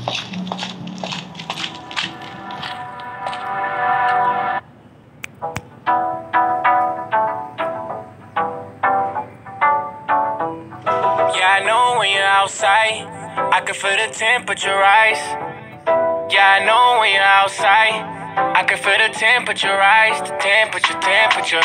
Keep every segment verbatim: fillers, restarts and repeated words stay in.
Yeah, I know when you're outside, I can feel the temperature rise. Yeah, I know when you're outside, I can feel the temperature rise. The temperature, temperature.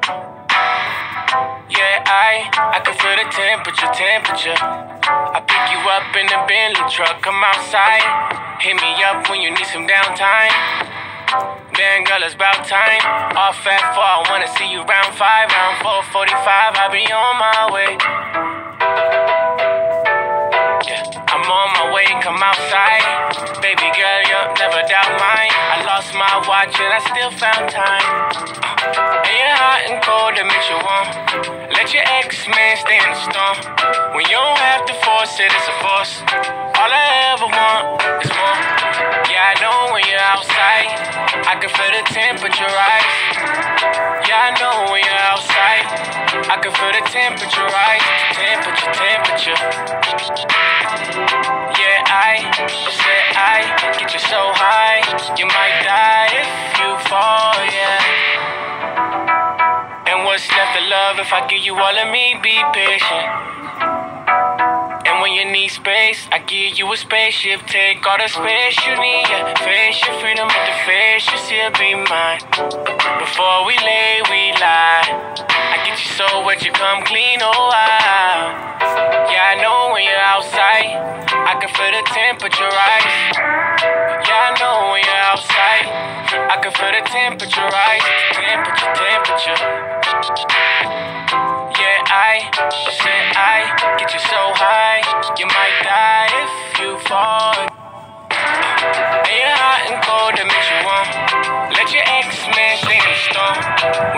Yeah, I, I can feel the temperature, temperature. I pick you up in the Bentley truck, come outside. Hit me up when you need some downtime. Damn girl, it's about time. Off at four, I wanna see you round five. Round four forty-five, I'll be on my way. I'm on my way, come outside. Baby girl, you'll never doubt mine. I lost my watch and I still found time. uh, And you're hot and cold, that makes you warm. Let your ex-man stay in the storm. When you don't have to force it, it's a force. All I ever want is more. Yeah, I know when you're outside, I can feel the temperature rise. Yeah, I know when you're outside, I can feel the temperature rise. Temperature, temperature. Yeah, I said I get you so high, you might die if you fall, yeah. And what's left of love if I give you all of me? Be patient. And when you need space, I give you a spaceship. Take all the space you need, yeah. Face your freedom with the face, you still be mine. Before we lay, we lie. I get you so wet, you come clean, oh wow. Yeah, I know when you're outside, I can feel the temperature rise. Yeah, I know when you're outside, I can feel the temperature rise. Temperature, temperature. Yeah, I said I get you so high, you might die if you fall. And you're hot and cold, that makes you warm. Let your ex-man stay in the storm.